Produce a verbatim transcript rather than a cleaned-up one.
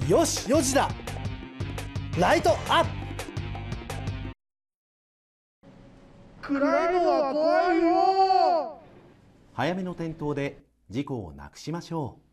よしよじだ。ライトアップ。 暗いのは怖いよ。 早めの点灯で事故をなくしましょう。